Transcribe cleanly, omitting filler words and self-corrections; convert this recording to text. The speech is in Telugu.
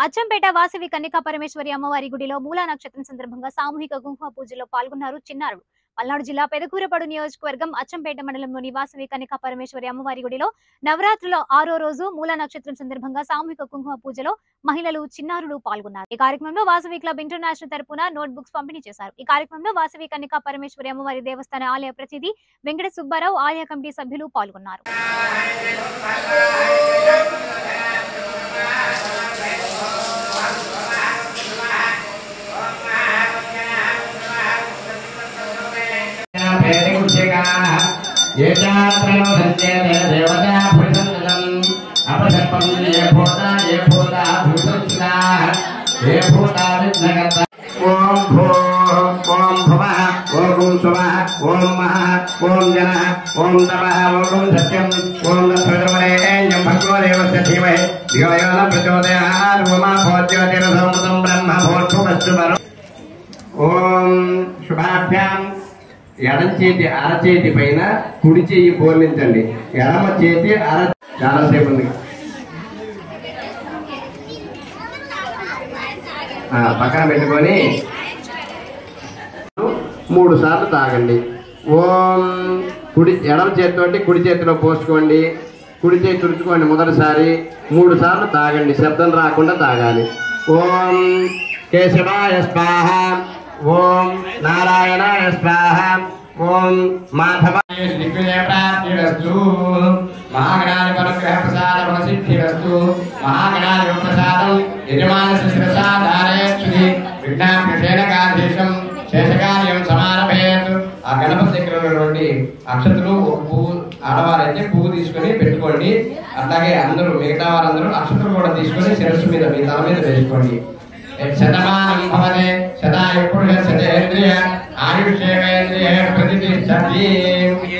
అచ్చంపేట వాసవి కన్యకా పరమేశ్వరి అమ్మవారి గుడిలో మూలా నక్షత్రం సందర్భంగా సామూహిక కుంకుమ పూజలో పాల్గొన్నారు చిన్నారులు. పల్నాడు జిల్లా పెదకూరపాడు నియోజకవర్గం అచ్చంపేట మండలంలోని వాసవి కన్యకా పరమేశ్వరి అమ్మవారి గుడిలో నవరాత్రుల 6వ రోజు మూలా నక్షత్రం సందర్భంగా సామూహిక కుంకుమ పూజలో మహిళలు, చిన్నారులు పాల్గొన్నారు. ఈ కార్యక్రమంలో వాసవి క్లబ్ ఇంటర్నేషనల్ తరపున నోట్ బుక్స్ పంపిణీ చేశారు. ఈ కార్యక్రమంలో వాసవి కన్యకా పరమేశ్వరి అమ్మవారి దేవస్థాన ఆలయ ప్రతినిధి వెంకట సుబ్బారావు, ఆలయ కమిటీ సభ్యులు పాల్గొన్నారు. ఎడం చేతి అరచేతి పైన కుడి చెయ్యి పోర్లించండి. ఎడమ చేతి చాలాసేపు ఉంది. పక్కన పెట్టుకొని 3 సార్లు తాగండి. ఓం ఎడమ చేతితోటి కుడి చేతిలో పోసుకోండి. కుడి చేతి తుడుచుకోండి. మొదటిసారి 3 సార్లు తాగండి. శబ్దం రాకుండా తాగాలి. ఓం కేశవాయ స్వాహ, ఓం నారాయణాయ స్వాహ, ఓం మాధవాయ దిగ్విజయప్రాప్తిరస్తు, మహాగణాది పరగ్రహ ప్రసాద సిద్ధిరస్తు, మహాగణాది ప్రసాదం యజమానస్య శిరసా ధారయత్సుది, విఘ్నాభ్యసేనకాధీశం శేషకార్యం సమారభేత్. ఆ గణపతి దగ్గర ఉన్నటువంటి అక్షతలు, ఒక పువ్వు, ఆడవారైతే పువ్వు తీసుకొని పెట్టుకోండి. అట్లాగే అందరూ, మిగతా వారందరూ అక్షతలు కూడా తీసుకొని శిరస్సు మీద, మీ తల మీద వేసుకోండి. శతమానం భవతే శతాయు పురుష శతేంద్రియ ఆయుష్యేంద్రియ ప్రతిష్టతి.